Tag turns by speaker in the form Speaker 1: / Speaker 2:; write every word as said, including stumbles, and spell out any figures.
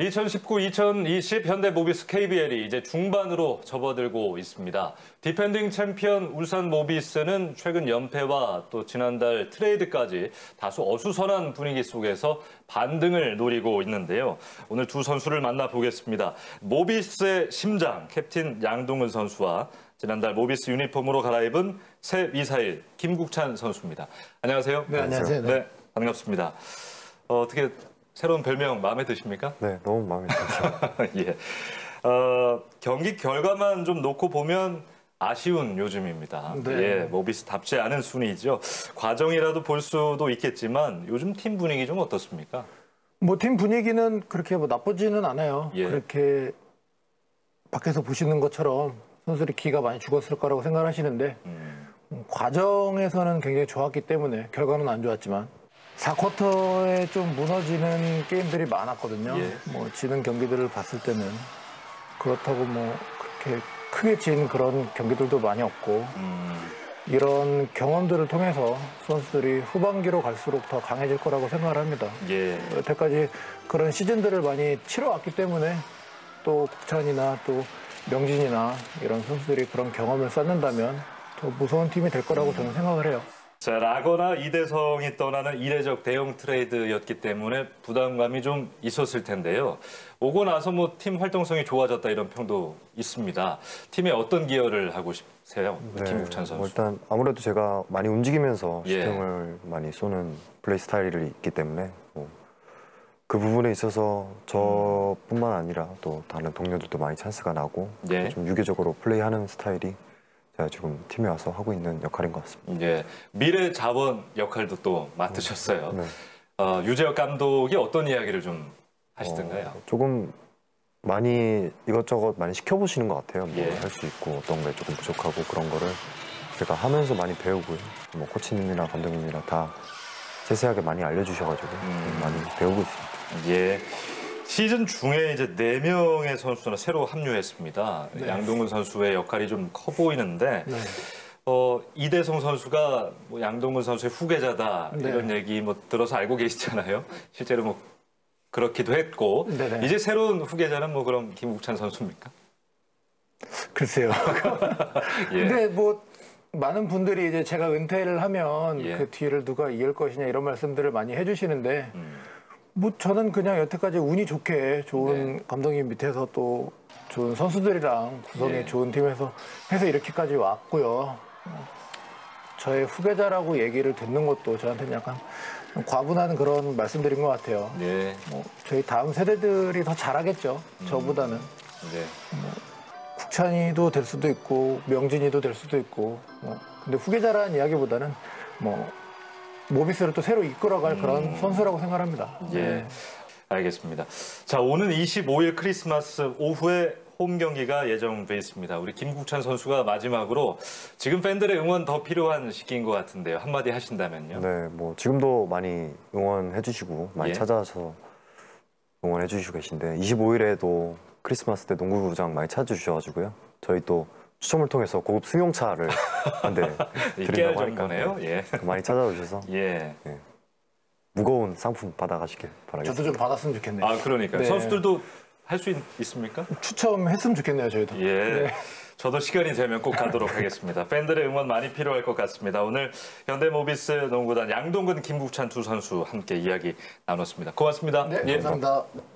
Speaker 1: 이천십구 이천이십 현대모비스 케이비엘이 이제 중반으로 접어들고 있습니다. 디펜딩 챔피언 울산 모비스는 최근 연패와 또 지난달 트레이드까지 다소 어수선한 분위기 속에서 반등을 노리고 있는데요. 오늘 두 선수를 만나보겠습니다. 모비스의 심장, 캡틴 양동근 선수와 지난달 모비스 유니폼으로 갈아입은 새 미사일 김국찬 선수입니다. 안녕하세요.
Speaker 2: 네, 안녕하세요. 네,
Speaker 1: 네 반갑습니다. 어, 어떻게 새로운 별명 마음에 드십니까?
Speaker 2: 네, 너무 마음에 듭니다.
Speaker 1: 예. 어, 경기 결과만 좀 놓고 보면 아쉬운 요즘입니다.
Speaker 2: 네.
Speaker 1: 예, 모비스답지 않은 순위죠. 과정이라도 볼 수도 있겠지만 요즘 팀 분위기 좀 어떻습니까?
Speaker 2: 뭐 팀 분위기는 그렇게 뭐 나쁘지는 않아요.
Speaker 1: 예.
Speaker 2: 그렇게 밖에서 보시는 것처럼 선수들이 기가 많이 죽었을 거라고 생각하시는데
Speaker 1: 음.
Speaker 2: 과정에서는 굉장히 좋았기 때문에 결과는 안 좋았지만 사 쿼터에 좀 무너지는 게임들이 많았거든요.
Speaker 1: 예.
Speaker 2: 뭐 지는 경기들을 봤을 때는 그렇다고 뭐 그렇게 크게 진 그런 경기들도 많이 없고
Speaker 1: 음.
Speaker 2: 이런 경험들을 통해서 선수들이 후반기로 갈수록 더 강해질 거라고 생각을 합니다.
Speaker 1: 예.
Speaker 2: 여태까지 그런 시즌들을 많이 치러왔기 때문에 또 국찬이나 또 명진이나 이런 선수들이 그런 경험을 쌓는다면 더 무서운 팀이 될 거라고 저는 생각을 해요.
Speaker 1: 자, 라거나 이대성이 떠나는 이례적 대형 트레이드였기 때문에 부담감이 좀 있었을 텐데요. 오고 나서 뭐 팀 활동성이 좋아졌다 이런 평도 있습니다. 팀에 어떤 기여를 하고 싶으세요?
Speaker 2: 네,
Speaker 1: 김국찬 선수.
Speaker 2: 뭐 일단 아무래도 제가 많이 움직이면서
Speaker 1: 예.
Speaker 2: 슈팅을 많이 쏘는 플레이 스타일이 있기 때문에 뭐 그 부분에 있어서 저뿐만 아니라 또 다른 동료들도 많이 찬스가 나고
Speaker 1: 예.
Speaker 2: 좀 유기적으로 플레이하는 스타일이 제가 지금 팀에 와서 하고 있는 역할인 것 같습니다.
Speaker 1: 예, 미래 자원 역할도 또 맡으셨어요.
Speaker 2: 네.
Speaker 1: 어, 유재혁 감독이 어떤 이야기를 좀 하시던가요?
Speaker 2: 어, 조금 많이 이것저것 많이 시켜보시는 것 같아요. 뭐
Speaker 1: 예.
Speaker 2: 할 수 있고 어떤 게 조금 부족하고 그런 거를 제가 하면서 많이 배우고요. 뭐 코치님이나 감독님이나 다 세세하게 많이 알려주셔가지고
Speaker 1: 음.
Speaker 2: 많이 배우고 있습니다.
Speaker 1: 예. 시즌 중에 이제 네 명의 선수는 새로 합류했습니다.
Speaker 2: 네.
Speaker 1: 양동근 선수의 역할이 좀 커 보이는데
Speaker 2: 네.
Speaker 1: 어, 이대성 선수가 뭐 양동근 선수의 후계자다
Speaker 2: 네.
Speaker 1: 이런 얘기 뭐 들어서 알고 계시잖아요. 실제로 뭐 그렇기도 했고
Speaker 2: 네네.
Speaker 1: 이제 새로운 후계자는 뭐 그럼 김국찬 선수입니까?
Speaker 2: 글쎄요.
Speaker 1: 예.
Speaker 2: 근데 뭐 많은 분들이 이제 제가 은퇴를 하면
Speaker 1: 예.
Speaker 2: 그 뒤를 누가 이을 것이냐 이런 말씀들을 많이 해주시는데
Speaker 1: 음.
Speaker 2: 뭐 저는 그냥 여태까지 운이 좋게 좋은
Speaker 1: 네.
Speaker 2: 감독님 밑에서 또 좋은 선수들이랑 구성이
Speaker 1: 예.
Speaker 2: 좋은 팀에서 해서 이렇게까지 왔고요. 어, 저의 후배자라고 얘기를 듣는 것도 저한테는 약간 과분한 그런 말씀드린 것 같아요.
Speaker 1: 네.
Speaker 2: 뭐 저희 다음 세대들이 더 잘하겠죠.
Speaker 1: 음.
Speaker 2: 저보다는.
Speaker 1: 네.
Speaker 2: 국찬이도 될 수도 있고 명진이도 될 수도 있고 뭐 근데 후계자라는 이야기보다는 뭐 모비스를 또 새로 이끌어갈
Speaker 1: 음.
Speaker 2: 그런 선수라고 생각합니다.
Speaker 1: 예,
Speaker 2: 네.
Speaker 1: 알겠습니다. 자, 오는 이십오일 크리스마스 오후에 홈 경기가 예정돼 있습니다. 우리 김국찬 선수가 마지막으로 지금 팬들의 응원 더 필요한 시기인 것 같은데요. 한마디 하신다면요.
Speaker 2: 네, 뭐 지금도 많이 응원해 주시고 많이
Speaker 1: 예. 찾아와서
Speaker 2: 찾아와서 응원해 주시고 계신데 이십오일에도 크리스마스 때 농구구장 많이 찾아주셔가지고요. 저희 또 추첨을 통해서 고급 승용차를 한 대 드린다고 하니까
Speaker 1: 정도네요. 예.
Speaker 2: 많이 찾아오셔서
Speaker 1: 예.
Speaker 2: 네, 무거운 상품 받아가시길 바라겠습니다.
Speaker 3: 저도 좀 받았으면 좋겠네요.
Speaker 1: 아, 그러니까
Speaker 2: 네.
Speaker 1: 선수들도 할 수 있습니까?
Speaker 2: 추첨했으면 좋겠네요, 저희도.
Speaker 1: 예.
Speaker 2: 네.
Speaker 1: 저도 시간이 되면 꼭 가도록 하겠습니다. 팬들의 응원 많이 필요할 것 같습니다. 오늘 현대모비스 농구단 양동근, 김국찬 두 선수 함께 이야기 나눴습니다. 고맙습니다.
Speaker 3: 네,
Speaker 1: 예.
Speaker 3: 감사합니다.